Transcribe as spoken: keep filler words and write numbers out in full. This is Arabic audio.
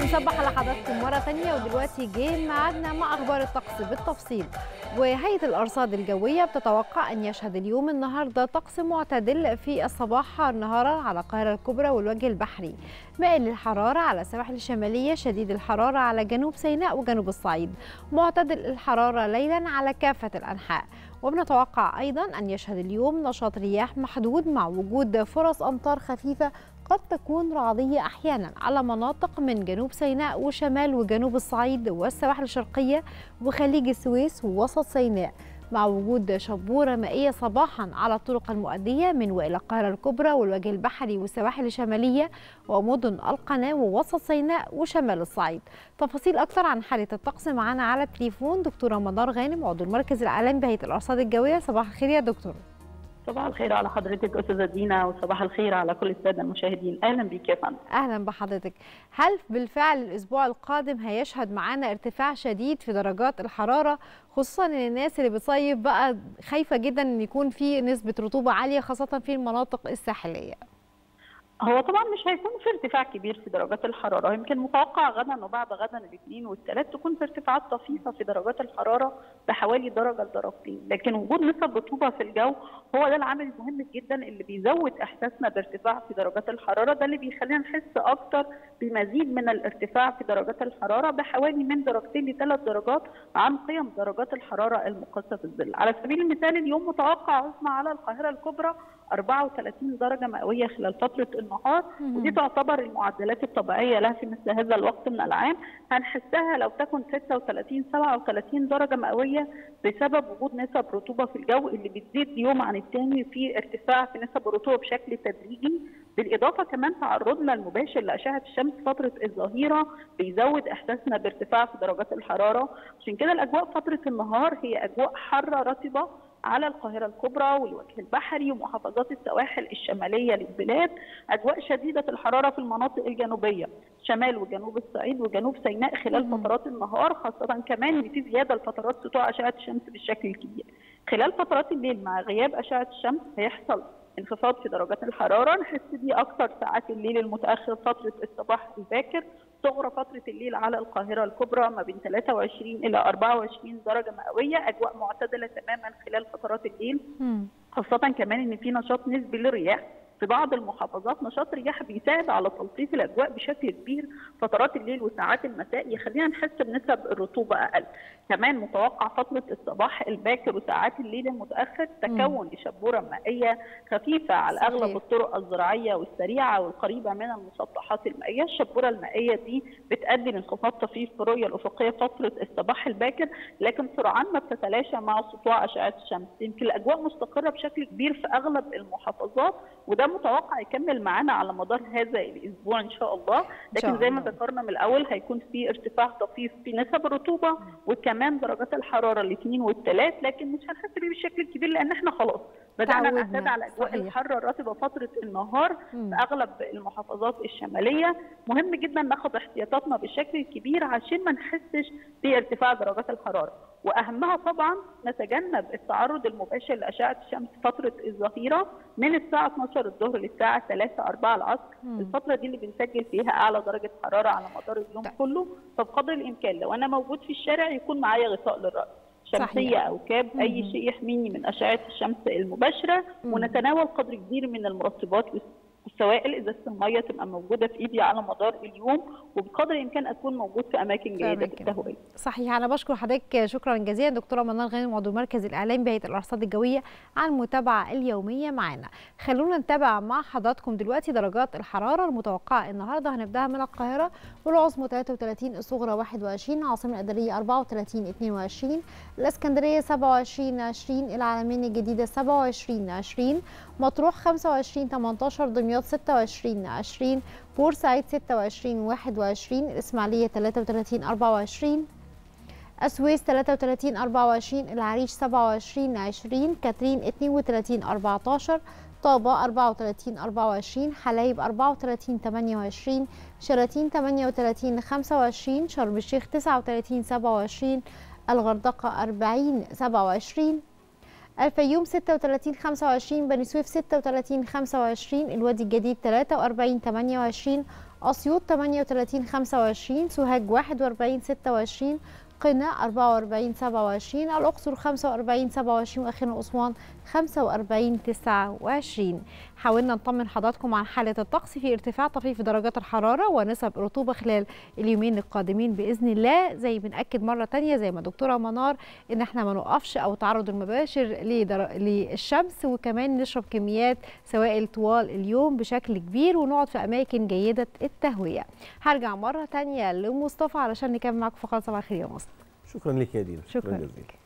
نصبح على حضراتكم مرة تانية، ودلوقتي جه ميعادنا مع أخبار الطقس بالتفصيل. وهيئة الأرصاد الجوية بتتوقع أن يشهد اليوم النهاردة طقس معتدل في الصباح نهارا على القاهرة الكبرى والوجه البحري، مائل للحرارة على السواحل الشمالية، شديد الحرارة على جنوب سيناء وجنوب الصعيد، معتدل الحرارة ليلا على كافة الأنحاء. وبنتوقع أيضا أن يشهد اليوم نشاط رياح محدود مع وجود فرص أمطار خفيفة قد تكون رعدية أحيانا على مناطق من جنوب سيناء وشمال وجنوب الصعيد والسواحل الشرقية وخليج السويس ووسط سيناء، مع وجود شبورة مائية صباحا على الطرق المؤدية من وإلى القاهرة الكبرى والوجه البحري والسواحل الشمالية ومدن القناة ووسط سيناء وشمال الصعيد. تفاصيل أكثر عن حالة الطقس معنا على التليفون دكتورة منار غانم، عضو المركز الإعلامي بهيئة الأرصاد الجوية. صباح الخير يا دكتور. صباح الخير على حضرتك أستاذة دينا، وصباح الخير على كل السادة المشاهدين. أهلا بك يا فندم. أهلا بحضرتك. هل بالفعل الأسبوع القادم هيشهد معانا ارتفاع شديد في درجات الحرارة، خصوصا ان الناس اللي بتصيف بقى خايفة جدا ان يكون في نسبة رطوبة عالية خاصة في المناطق الساحلية؟ هو طبعا مش هيكون في ارتفاع كبير في درجات الحراره، يمكن متوقع غدا وبعد غدا الاثنين والثلاث تكون في ارتفاعات طفيفه في درجات الحراره بحوالي درجه لدرجتين، لكن وجود نسب رطوبه في الجو هو ده العامل المهم جدا اللي بيزود احساسنا بارتفاع في درجات الحراره، ده اللي بيخلينا نحس اكتر بمزيد من الارتفاع في درجات الحراره بحوالي من درجتين لثلاث درجات عن قيم درجات الحراره المقاسه في الظل. على سبيل المثال اليوم متوقع عظمى على القاهره الكبرى أربعة وثلاثين درجه مئويه خلال فتره النهار، ودي تعتبر المعدلات الطبيعيه لها في مثل هذا الوقت من العام. هنحسها لو تكن ستة وثلاثين سبعة وثلاثين درجه مئويه بسبب وجود نسب رطوبه في الجو اللي بتزيد يوم عن الثاني في ارتفاع في نسب الرطوبه بشكل تدريجي. بالاضافه كمان تعرضنا المباشر لاشعه الشمس فتره الظهيره بيزود احساسنا بارتفاع في درجات الحراره، عشان كده الاجواء فتره النهار هي اجواء حاره رطبه على القاهرة الكبرى والوجه البحري ومحافظات السواحل الشمالية للبلاد، أجواء شديدة الحرارة في المناطق الجنوبية شمال وجنوب الصعيد وجنوب سيناء خلال فترات النهار، خاصة كمان إن في زيادة لفترات سطوع أشعة الشمس بالشكل الكبير. خلال فترات الليل مع غياب أشعة الشمس هيحصل انخفاض في درجات الحرارة، نحس بيه أكثر ساعات الليل المتأخر فترة الصباح الباكر، صغرى فترة الليل على القاهرة الكبرى ما بين ثلاثة وعشرين إلى أربعة وعشرين درجة مئوية، أجواء معتدلة تماما خلال فترات الليل، خاصة كمان إن في نشاط نسبي للرياح في بعض المحافظات، نشاط رياح بيساعد على تلطيف الاجواء بشكل كبير فترات الليل وساعات المساء، يخلينا نحس بنسب الرطوبه اقل. كمان متوقع فتره الصباح الباكر وساعات الليل المتاخر تكون لشبوره مائيه خفيفه على صحيح. اغلب الطرق الزراعيه والسريعه والقريبه من المسطحات المائيه، الشبوره المائيه دي بتؤدي لانخفاض طفيف في الرؤيه الافقيه فتره الصباح الباكر، لكن سرعان ما بتتلاشى مع سطوع اشعه الشمس. يمكن الاجواء مستقره بشكل كبير في اغلب المحافظات، وده متوقع يكمل معانا على مدار هذا الاسبوع ان شاء الله، لكن زي ما ذكرنا من الاول هيكون في ارتفاع طفيف في نسب الرطوبه وكمان درجات الحراره الاثنين والثلاث، لكن مش هنحس بيه بالشكل الكبير لان احنا خلاص بدانا نعتاد على اجواء الحر الرطبه فتره النهار في اغلب المحافظات الشماليه. مهم جدا ناخد احتياطاتنا بالشكل الكبير عشان ما نحسش بارتفاع درجات الحراره، واهمها طبعا نتجنب التعرض المباشر لاشعه الشمس فتره الظهيره من الساعه اثناشر الظهر للساعه ثلاثة أربعة العصر، الفتره دي اللي بنسجل فيها اعلى درجه حراره على مدار اليوم كله، فبقدر الامكان لو انا موجود في الشارع يكون معايا غطاء للراس، شمسيه او كاب، اي شيء يحميني من اشعه الشمس المباشره، ونتناول قدر كبير من المرطبات والسوائل، ازازه الميه تبقى موجوده في ايدي على مدار اليوم، وبقدر الامكان اكون موجود في اماكن جيده التهويه. صحيح. انا بشكر حضرتك شكرا جزيلا دكتوره منار غانم، عضو المركز الاعلامي بهيئه الارصاد الجويه، على المتابعه اليوميه معانا. خلونا نتابع مع حضراتكم دلوقتي درجات الحراره المتوقعه النهارده. هنبداها من القاهره، والعظمى ثلاثة وثلاثين، الصغرى واحد وعشرين، العاصمه الاداريه أربعة وثلاثين اثنين وعشرين، الاسكندريه سبعة وعشرين عشرين، العلمين الجديده سبعة وعشرين عشرين، مطروح خمسة وعشرين ثمانية عشر، دمياط ستة وعشرين عشرين، بورسعيد ستة وعشرين واحد وعشرين، الإسماعيلية ثلاثة وثلاثين أربعة وعشرين، السويس ثلاثة وثلاثين أربعة وعشرين، العريش سبعة وعشرين عشرين، كاترين اثنين وثلاثين أربعة عشر، طابة أربعة وثلاثين أربعة وعشرين، حلايب أربعة وثلاثين ثمانية وعشرين، شلاتين ثمانية وثلاثين خمسة وعشرين، شرم الشيخ تسعة وثلاثين سبعة وعشرين، الغردقة أربعين سبعة وعشرين، الفيوم ستة وثلاثين خمسة وعشرين، بني سويف ستة وثلاثين خمسة وعشرين، الوادي الجديد ثلاثة وأربعين ثمانية وعشرين، أسيوط ثمانية وثلاثين خمسة وعشرين، سوهاج واحد وأربعين ستة وعشرين، قنا أربعة وأربعين سبعة وعشرين، الأقصر خمسة وأربعين سبعة وعشرين، وأخيرا أسوان خمسة وأربعين تسعة وعشرين. حاولنا نطمن حضراتكم عن حالة الطقس في ارتفاع طفيف في درجات الحرارة ونسب الرطوبة خلال اليومين القادمين بإذن الله. زي بنأكد مرة تانية زي ما دكتورة منار إن احنا ما نوقفش أو تعرض المباشر للشمس، وكمان نشرب كميات سوائل طوال اليوم بشكل كبير، ونقعد في أماكن جيدة التهوية. هرجع مرة تانية لمصطفى علشان نكمل معاكم فقرة صباح الخير يا مصطفى. شكرا لك يا دينا. شكرا, شكرا لك.